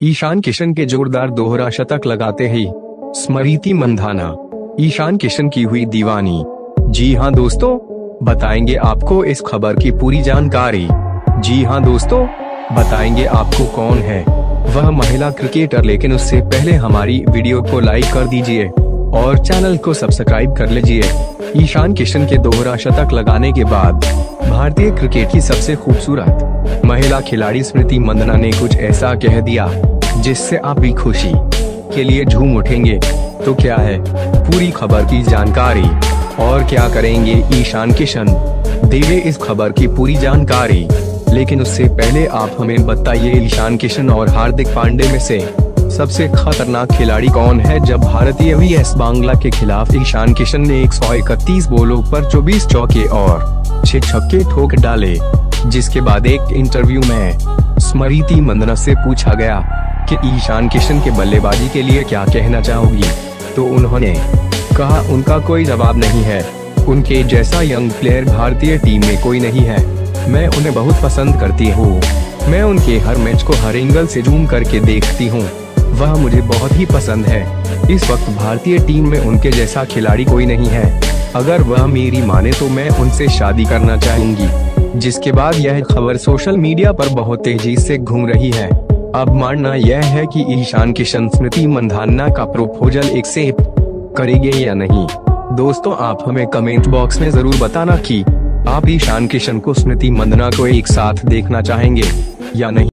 ईशान किशन के जोरदार दोहरा शतक लगाते ही स्मृति मंधाना ईशान किशन की हुई दीवानी। जी हां दोस्तों, बताएंगे आपको इस खबर की पूरी जानकारी। जी हां दोस्तों, बताएंगे आपको कौन है वह महिला क्रिकेटर, लेकिन उससे पहले हमारी वीडियो को लाइक कर दीजिए और चैनल को सब्सक्राइब कर लीजिए। ईशान किशन के दोहरा शतक लगाने के बाद भारतीय क्रिकेट की सबसे खूबसूरत महिला खिलाड़ी स्मृति मंधाना ने कुछ ऐसा कह दिया जिससे आप भी खुशी के लिए झूम उठेंगे। तो क्या है पूरी खबर की जानकारी और क्या करेंगे ईशान किशन, देंगे इस खबर की पूरी जानकारी। लेकिन उससे पहले आप हमें बताइए, ईशान किशन और हार्दिक पांड्या में से सबसे खतरनाक खिलाड़ी कौन है? जब भारतीय वीएस बांग्ला के खिलाफ ईशान किशन ने 131 बॉलों पर 24 चौके और 6 छक्के ठोक डाले, जिसके बाद एक इंटरव्यू में स्मृति मंधाना से पूछा गया कि ईशान किशन के बल्लेबाजी के लिए क्या कहना चाहोगी, तो उन्होंने कहा उनका कोई जवाब नहीं है, उनके जैसा यंग प्लेयर भारतीय टीम में कोई नहीं है, मैं उन्हें बहुत पसंद करती हूँ, मैं उनके हर मैच को हर एंगल से जूम करके देखती हूँ, वह मुझे बहुत ही पसंद है। इस वक्त भारतीय टीम में उनके जैसा खिलाड़ी कोई नहीं है, अगर वह मेरी माने तो मैं उनसे शादी करना चाहूंगी। जिसके बाद यह खबर सोशल मीडिया पर बहुत तेजी से घूम रही है। अब मानना यह है कि ईशान किशन स्मृति मंधाना का प्रपोजल एक्सेप्ट करेंगे या नहीं। दोस्तों, आप हमें कमेंट बॉक्स में जरूर बताना कि आप ईशान किशन को स्मृति मंधाना को एक साथ देखना चाहेंगे या नहीं।